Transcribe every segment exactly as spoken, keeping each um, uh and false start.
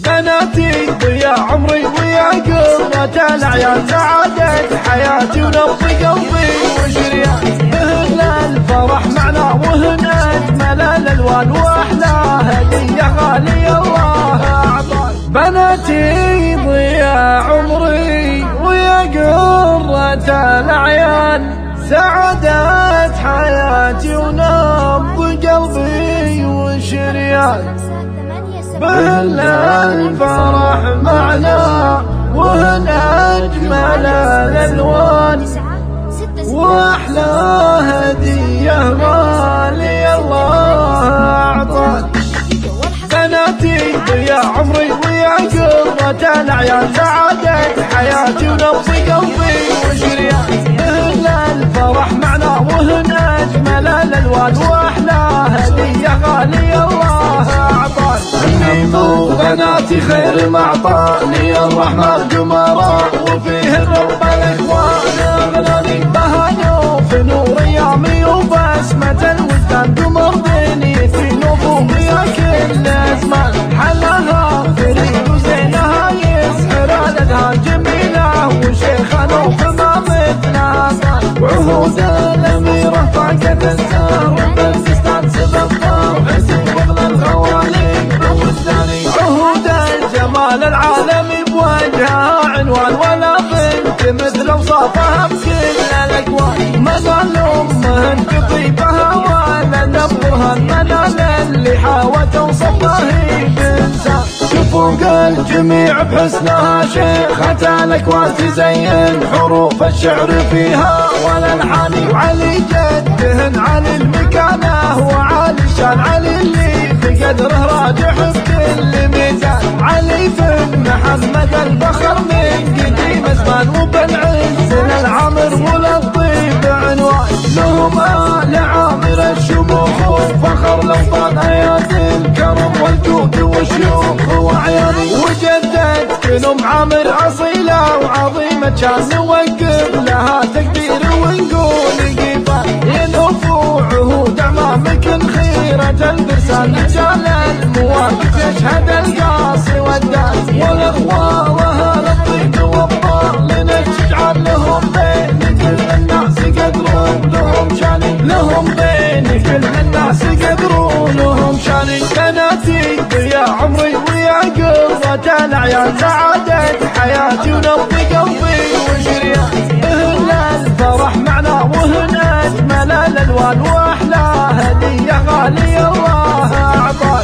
بناتي ضياء عمري ويا قرة الأعيان، سعادة حياتي ونبض قلبي وشريان، بهن الفرح معنا وهن أجمل الألوان وأحلى هدية غالية الله أعطاك. بناتي ضياء عمري ويا قرة الأعيان، سعادة حياتي ونبض قلبي وشريان، بهن الفرح معنا وهن أجمل الألوان وأحلى هدية غالية الله أعطاك. بناتي ضياء عمري ويا قرة الأعيان، سعادة حياتي ونبض قلبي وشريان، بهن الفرح معنا وهن أجمل الألوان وأحلى هدية غالية الله أعطاك. بناتي خير ما أعطاني الرحمن جمراء، وفيهن رب الإخوان أغناني بهاني وفي نور أيامي وبسمة الوجدان، قمر دنيتي نفومي يا كل أزمان، حلاها فريد وزينها يسحر الأذهان، جميلة وشيخة وفما مثلها صار، وعهود الأميرة فاقت السهر وبالفستان سبب طار، حسن فضل الغوالي والثاني، عهود الجمال العالمي بوجهها عنوان، ولا بنت مثل اوصافها بكل الاكوان، مازال امهن بطيبها ولا نبرها المنال اللي حاوت اوصفها هي بانسان، شوفوا الجميع بحسنها شيخة الاكوان، تزين حروف الشعر فيها والالحان، وعلي جدهن علي المكانه وعلي الشان، علي اللي بقدره راجح بكل ميزان، علي فن محمد الفخر من قديم زمان، وبالعز للعمر وللطيب عنوان، لهم آل عامر الشموخ وفخر الأوطان، آيات الكرم والجود والشيوخ وعياني، وجدتك أم عامر أصيلة وعظيمة شان، نوقف لها تقدير ونقول قيفان، ينوفوا عهود أعمامك خيرة البرسان، رجال المواقف يشهد القاصي والدان، والأخوة وأهل الطيب والطار لنشجعان، لهم بين كل الناس يقدرون لهم شاني، لهم بين كل الناس يقدرون لهم شاني. بناتي ضياء عمري ويا قرة الأعيان، سعادة حياتي ونبض قلبي وشريان، بهن الفرح معنا وهن أجمل الألوان وأحلى هدية غالية الله أعطاك.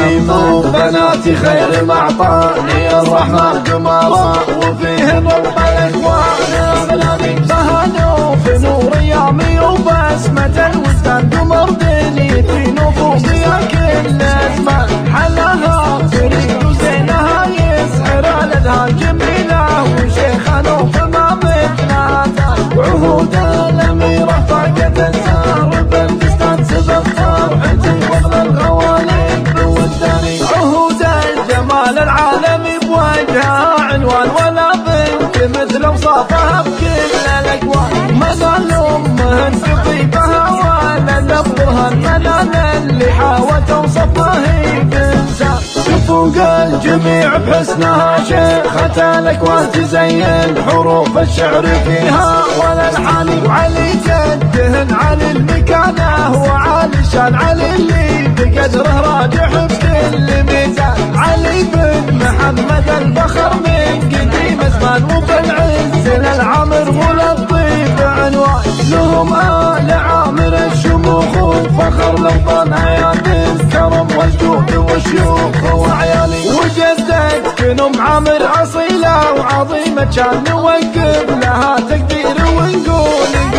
بناتي خير ما أعطاني الرحمن جمراء، وفيهن رب الإخوان أغناني بهاني وفي نور أيامي وبسمة الوجدان، قمر دنيتي نفومي يا كل أزمان، حلاها فريد وزينها يسحر الأذهان، جميلة وشيخة وفما مثلها صار، وعهود الأميرة فاقت السهر بالفستان سبب طار، حسن فضل الغوالي والثاني، عهود الجمال العالمي بوجهها عنوان، ولا بنت مثل اوصافها بكل الاكوان، مازال امهن بطيبها ولا نبرها المنال اللي حاوت اوصفها هي بانسان، شوفوا الجميع بحسنها شيخة الاكوان، تزين حروف الشعر فيها والالحان، وعلي جدهن علي المكانه وعلي الشان، علي اللي بقدره راجح بكل ميزان، علي بن محمد الفخر من قديم زمان، وبالعز للعمر وللطيب عنوان، لهم آل عامر الشموخ وفخر الأوطان، آيات الكرم والجود والشيوخ وعيالي، وجدتك أم عامر أصيلة وعظيمة شان، نوقف لها تقدير ونقول